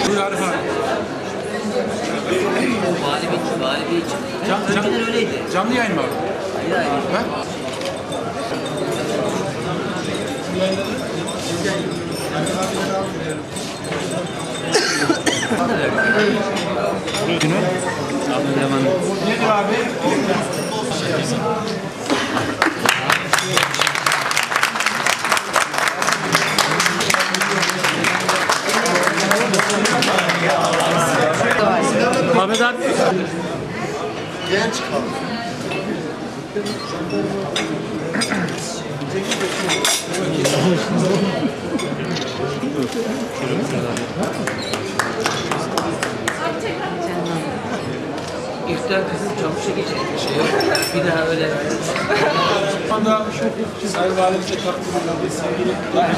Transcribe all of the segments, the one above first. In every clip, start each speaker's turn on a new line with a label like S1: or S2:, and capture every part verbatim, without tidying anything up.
S1: Buyur Arif abi.
S2: Vali Bey, Vali Bey için.
S1: Can, can,
S2: Önceden öyleydi.
S1: Canlı yayın mı abi?
S2: Hayır hayır.
S1: Ha?
S3: Günü.
S1: Nedir abi?
S3: Ahmet abi.
S4: Genç kaldı.
S2: İftar kızım çabuk çekecek bir şey yok. Bir daha öyle.
S1: Şu anda Sayın Valimize takdim edildi. Sevgili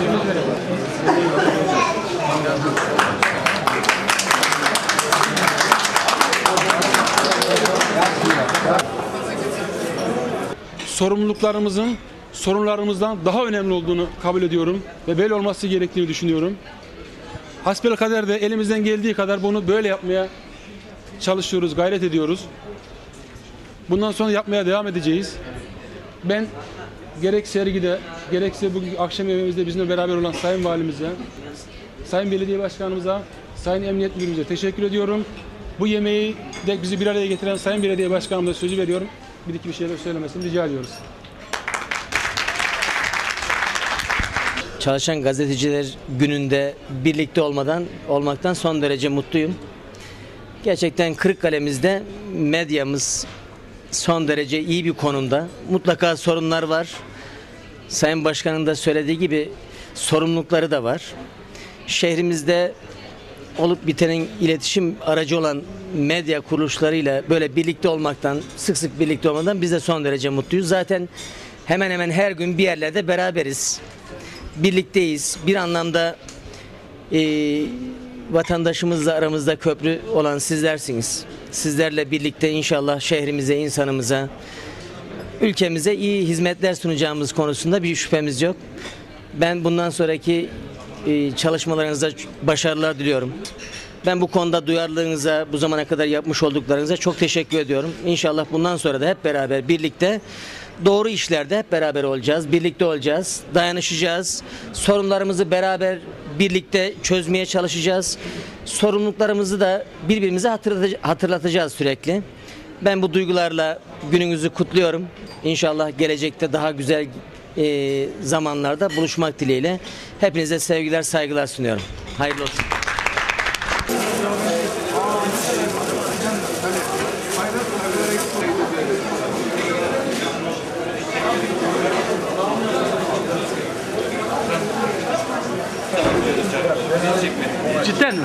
S1: sorumluluklarımızın sorunlarımızdan daha önemli olduğunu kabul ediyorum ve böyle olması gerektiğini düşünüyorum. Hasbelkader de elimizden geldiği kadar bunu böyle yapmaya çalışıyoruz, gayret ediyoruz. Bundan sonra yapmaya devam edeceğiz. Ben gerek sergide, gerekse bugün akşam yemeğimizde bizimle beraber olan Sayın Valimize, Sayın Belediye Başkanımıza, Sayın Emniyet Müdürümüze teşekkür ediyorum. Bu yemeği de bizi bir araya getiren Sayın Belediye Başkanımıza sözü veriyorum. Bir iki bir şeyler söylemesini rica ediyoruz.
S2: Çalışan Gazeteciler Günü'nde birlikte olmadan olmaktan son derece mutluyum. Gerçekten Kırıkkale'mizde medyamız son derece iyi bir konumda. Mutlaka sorunlar var. Sayın Başkan'ın da söylediği gibi sorumlulukları da var. Şehrimizde olup bitenin iletişim aracı olan medya kuruluşlarıyla böyle birlikte olmaktan, sık sık birlikte olmadan biz de son derece mutluyuz. Zaten hemen hemen her gün bir yerlerde beraberiz. Birlikteyiz. Bir anlamda e, vatandaşımızla aramızda köprü olan sizlersiniz. Sizlerle birlikte inşallah şehrimize, insanımıza, ülkemize iyi hizmetler sunacağımız konusunda bir şüphemiz yok. Ben bundan sonraki e, çalışmalarınıza başarılar diliyorum. Ben bu konuda duyarlılığınıza, bu zamana kadar yapmış olduklarınıza çok teşekkür ediyorum. İnşallah bundan sonra da hep beraber birlikte doğru işlerde hep beraber olacağız, birlikte olacağız, dayanışacağız. Sorunlarımızı beraber birlikte çözmeye çalışacağız. Sorumluluklarımızı da birbirimize hatırlatacağız sürekli. Ben bu duygularla gününüzü kutluyorum. İnşallah gelecekte daha güzel e, zamanlarda buluşmak dileğiyle. Hepinize sevgiler, saygılar sunuyorum. Hayırlı olsun.
S3: Cidden mi?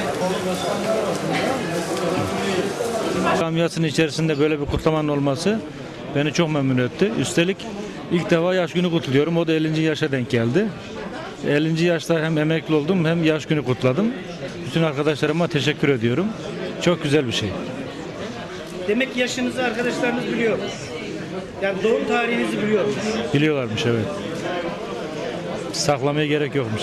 S3: Camiasının içerisinde böyle bir kutlamanın olması beni çok memnun etti. Üstelik ilk defa yaş günü kutluyorum. O da ellinci yaşa denk geldi. ellinci yaşta hem emekli oldum hem yaş günü kutladım. Bütün arkadaşlarıma teşekkür ediyorum. Çok güzel bir şey.
S5: Demek ki yaşınızı arkadaşlarınız biliyor. Yani doğum tarihinizi biliyormuş.
S3: Biliyorlarmış, evet. Saklamaya gerek yokmuş.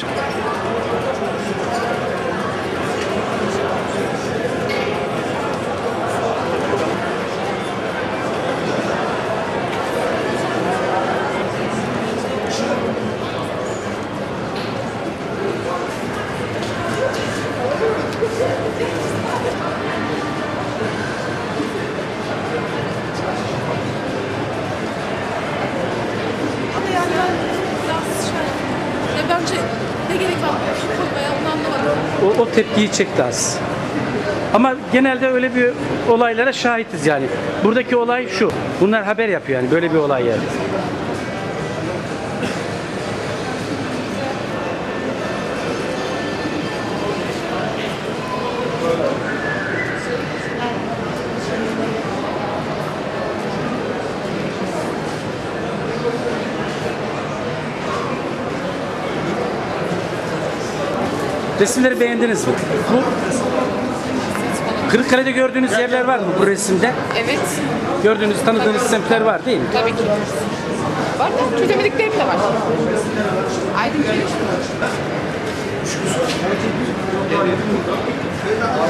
S6: Ama yani ben biraz şey, ya bence ne gerek var korkmaya, onu anlamadım.
S5: O, o tepkiyi çekti az. Ama genelde öyle bir olaylara şahitiz yani. Buradaki olay şu. Bunlar haber yapıyor yani böyle bir olay yani. Resimleri beğendiniz mi? Bu Kırıkkale'de gördüğünüz yerler var mı bu resimde?
S6: Evet,
S5: Gördüğünüz, tanıdığınız semtler var değil mi?
S6: tabii ki. Var da çözemediklerim de var. Aydın
S4: Böyle